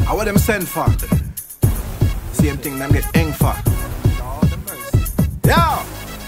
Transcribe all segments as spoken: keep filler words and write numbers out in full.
How what them send for? Same thing them get eng for. Yeah.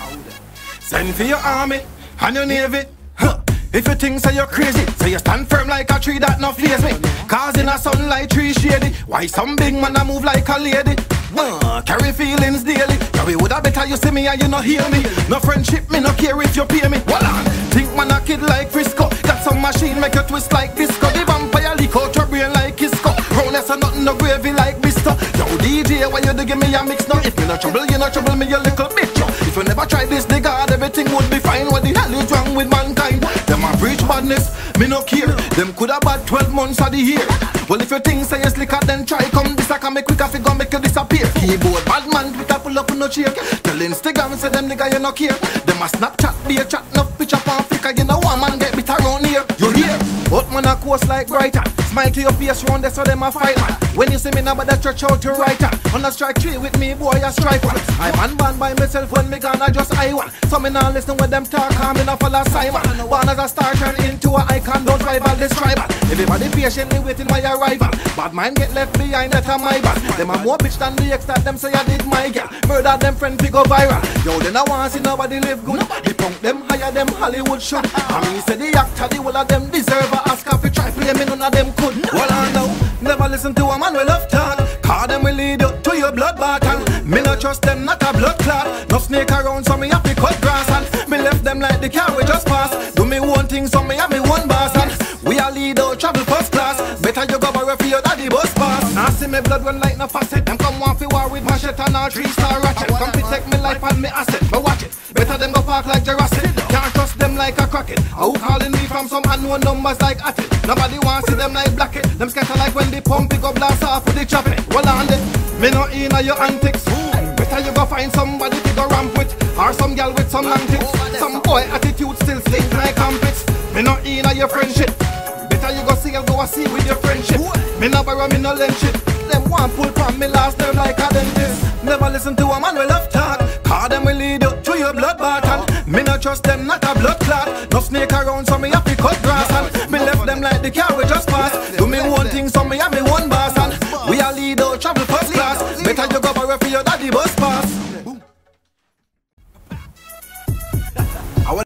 Send for your army and your navy. Huh. If you think say you're crazy, so you stand firm like a tree that no fears me. Cause in a sunlight tree shady, why some big man a move like a lady? Uh, carry feelings daily. Carry woulda better you see me and you no hear me. No friendship, me no care if you pay me. Hold on, think man a kid like Frisco. Got some machine make you twist like disco. The vampire leak out your brain like Kisco. Roundness and nothing no gravy like Mister. Yo D J, why you dey give me a mix now? If me no trouble, you no trouble me a little bit. Yo. If you never try this, the God, everything would be fine. What the hell is wrong with mankind? Them a preach badness, me no care. Them coulda bad twelve months of the year. Well if you think say you slicker, then try come this. I can make quicker figure make you disappear. Keyboard bad man, Twitter pull up on no cheer. Tell Instagram say them nigga you no care. Them a Snapchat be a chat no picture on flicker. You know one man get bit around here. You hear? But man a course like Brighton. Smile to your face round there so them a fight man. When you see me now but that stretch out your right hand. On a strike three with me boy a strike one. I man ban by myself when me gonna just I one. So me now listen when them talk and me now follow Simon. Born as a star turn into a icon. Don't rival this tribal. Everybody patiently waiting my arrival. Bad mind get left behind that a my bad. Them a more bitch than the ex that them say I did my girl. Murder them friend fi go viral. Yo then I want see nobody live good. The punk them higher them Hollywood should. I mean say the actor the whole of them deserve a Oscar fi try play me none of them could. Well I know, never listen to a man we love talk. Cause them will lead you to your blood battle. Me no trust them not a blood clot. No snake around so me have to cut grass. And me left them like the car we just passed. Do me one thing so me have me one boss. And we are lead out travel first class. Better you go borrow for your daddy bus pass. Now see me blood run like no faucet. Them come one fi war with machete and all three star ratchet. Come protect me life and me asset. But watch it, better them go park like Jurassic. Can't trust them like a crackhead. Who calling me from some unknown numbers like Atted? Nobody wants see them like Blackhead. Them scatter like when the pump pick up blast off with the chopping. Well on it, me no in your antics. Better you go find somebody to go ramp with. Or some girl with some long tits. Some boy attitude still stink like armpits. Me no in your friendship. Better you go see and go a see with your friendship. Me no borrow, me no lend shit. Them one pull from me last them like a dentist. Never listen to a man we love talk. Cause them will lead you to your blood bath. Me no trust them not a blood clot. No snake around so me have to cut grass. And me left them like the car we just passed. Do me one thing so me have me one boss. And we are lead out travel first class. Better you go borrow for your daddy bus pass.